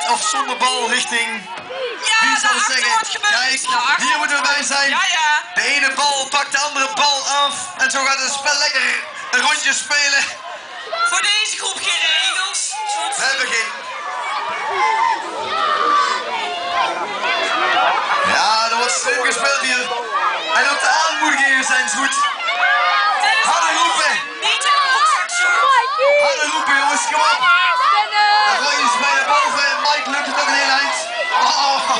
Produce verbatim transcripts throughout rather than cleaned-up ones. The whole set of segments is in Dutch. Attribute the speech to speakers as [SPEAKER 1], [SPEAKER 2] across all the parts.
[SPEAKER 1] of zonder bal richting...
[SPEAKER 2] Ja,
[SPEAKER 1] wie zal het zeggen? Kijk, hier moeten we bij zijn.
[SPEAKER 2] Ja, ja.
[SPEAKER 1] De ene bal pakt de andere bal af. En zo gaat het spel lekker een rondje spelen.
[SPEAKER 2] Voor deze groep geen regels.
[SPEAKER 1] We hebben geen... Ja, er wordt slim gespeeld hier. En ook de aanmoedigingen zijn goed. Harder roepen.
[SPEAKER 2] Niet in de broekzak, Sjoerd.
[SPEAKER 1] Harder roepen, jongens, kom op. Dan gooi je ze bij naar boven en Mike lukt het nog een heel eind. Oh.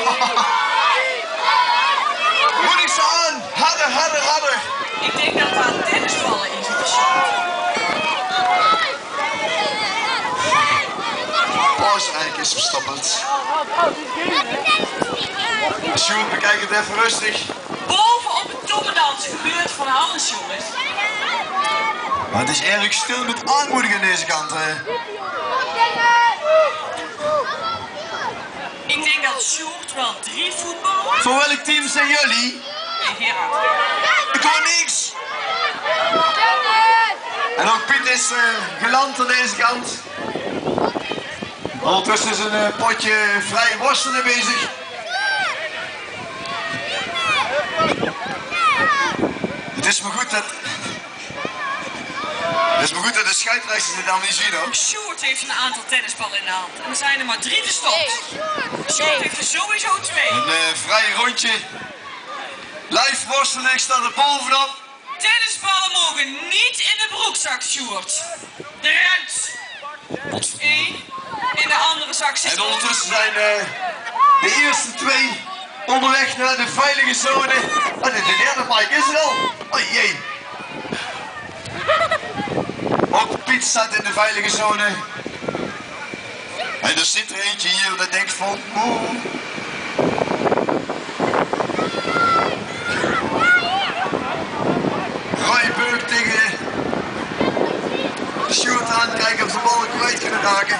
[SPEAKER 1] Moedig ze aan. Harder, harder, harder.
[SPEAKER 2] Ik denk dat er aan tennisballen in zitten, Sjoerd.
[SPEAKER 1] Oostenrijk is verstoppeld. Sjoerd, bekijk het even rustig.
[SPEAKER 2] Boven op het tommendans gebeurt van alles, jongens.
[SPEAKER 1] Maar het is erg stil met aanmoedigen aan deze kant. Hè.
[SPEAKER 2] Ik denk dat Sjoerd wel drie voetballen.
[SPEAKER 1] Voor welk team zijn jullie?
[SPEAKER 2] Nee, Gerard.
[SPEAKER 1] Ik hoor niks. En ook Piet is uh, geland aan deze kant. Ondertussen is een uh, potje vrij worstelen bezig. Het is maar goed dat... Het is maar goed dat de scheidsrechters dit dan niet zien ook.
[SPEAKER 2] Sjoerd heeft een aantal tennisballen in de hand. En er zijn er maar drie verstopt. Sjoerd heeft er sowieso twee.
[SPEAKER 1] Een uh, vrij rondje. Live worstelen, ik sta er bovenop.
[SPEAKER 2] Tennisballen mogen niet in de broekzak, Sjoerd. Eruit. Eén. In de andere zak zit...
[SPEAKER 1] En ondertussen zijn uh, de eerste twee onderweg naar de veilige zone. Oh, de derde Mike is er al. Oh jee. Ook Piet staat in de veilige zone. En er zit er eentje hier dat denkt van... Oeh. Roy Beuk tegen Sjoerd aan, kijken of ze de bal kwijt kunnen raken.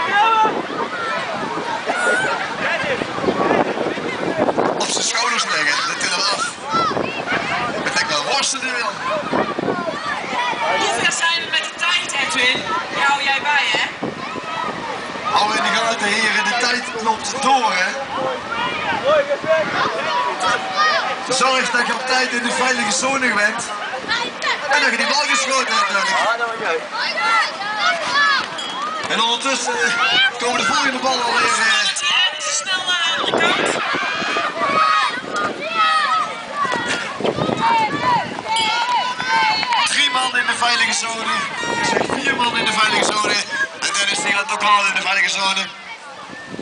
[SPEAKER 1] Op zijn schouders leggen, dat tillen we af. Ik denk wel worstelen wil.
[SPEAKER 2] Hoe ver zijn we met de tijd, Edwin? Die hou jij bij, hè?
[SPEAKER 1] Hou in de gaten, heren, de tijd loopt door, hè. Zorg dat je op tijd in de veilige zone bent. En dat je die bal geschoten hebt, natuurlijk. En ondertussen komen de volgende ballen alweer.
[SPEAKER 2] Ze snel naar de andere kant.
[SPEAKER 1] Drie man in de veilige zone. Ik zeg vier man in de veilige zone. En Dennis die gaat ook al in de veilige zone.